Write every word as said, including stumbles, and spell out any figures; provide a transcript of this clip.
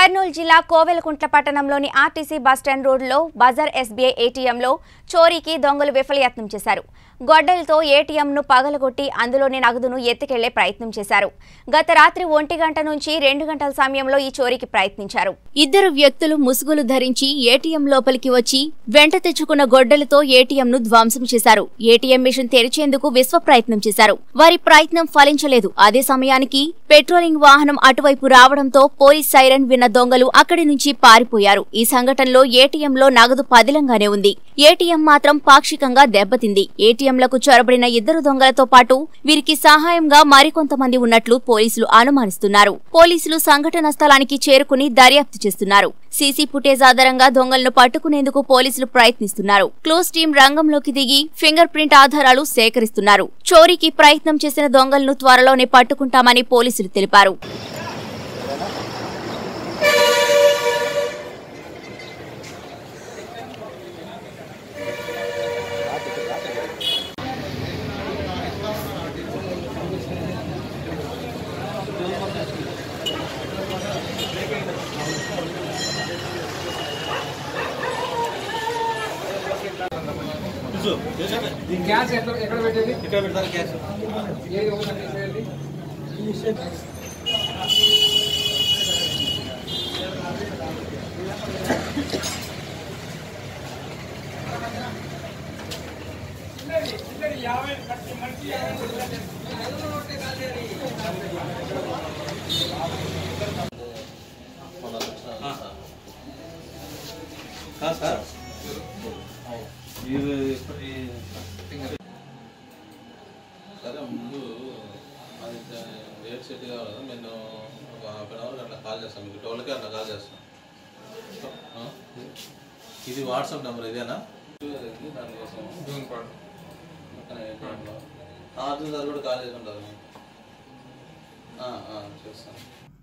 కర్నూలు జిల్లా కోవెలకుంట్ల పట్టణంలోని RTC bus stand రోడ్లో బజార్ ఎస్బీఐ ఏటీఎంలో చోరీకి దొంగలు విఫలయత్నం చేశారు. గొడ్డలతో ఏటీఎంను పగలగొట్టి అందులోని నగదును ఎత్తుకెళ్లే ప్రయత్నం చేశారు. గత రాత్రి ఒంటి గంట నుంచి రెండు గంటల సమయంలో ఈ చోరీకి ప్రయత్నించారు. ఇద్దరు వ్యక్తులు ముసుగులు ధరించి ఏటీఎం లోపలికి వచ్చి వెంట తెచ్చుకున్న గొడ్డలతో ఏటీఎంను ధ్వంసం చేశారు. ఏటీఎం మిషన్ తెరిచేందుకు విశ్వ ప్రయత్నం చేశారు. వారి ప్రయత్నం ఫలించలేదు. అదే సమయానికి పెట్రోలింగ్ వాహనం అటువైపు రావడంతో పోలీస్ సైరన్ విన్న దొంగలు అక్కడి నుంచి పారిపోయారు. ఈ సంఘటనలో ఏటీఎంలో నగదు పదిలంగానే ఉంది. ఏటీఎం మాత్రం పాక్షికంగా దెబ్బతింది. ఏటీఎంలకు చొరబడిన ఇద్దరు దొంగలతో పాటు వీరికి సహాయంగా మరికొంతమంది ఉన్నట్లు పోలీసులు అనుమానిస్తున్నారు. పోలీసులు సంఘటన స్థలానికి చేరుకుని దర్యాప్తు చేస్తున్నారు. సీసీ ఫుటేజ్ ఆధారంగా దొంగలను పట్టుకునేందుకు పోలీసులు ప్రయత్నిస్తున్నారు. క్లోజ్ టీం రంగంలోకి దిగి ఫింగర్ ప్రింట్ ఆధారాలు సేకరిస్తున్నారు. చోరీకి ప్రయత్నం చేసిన దొంగలను త్వరలోనే పట్టుకుంటామని పోలీసులు తెలిపారు. గ్యాస్ ఎక్కడ ఎక్కడ పెట్టేది ఇక్కడ పెడతారు గ్యాస్ ఏది ఒకటి పెట్టేది యాభై మంచి సార్ సరే ముందు అది డేట్ సెట్ కావాలి కదా. నేను ఒక హాఫ్ అన్ అవర్ అట్లా కాల్ చేస్తాను. మీకు టోల్కి అట్లా కాల్ చేస్తాను. ఇది వాట్సాప్ నెంబర్ ఇదేనా? దానికోసం ఆర్జు సార్ కూడా కాల్ చేసుకుంటారు. చేస్తాను.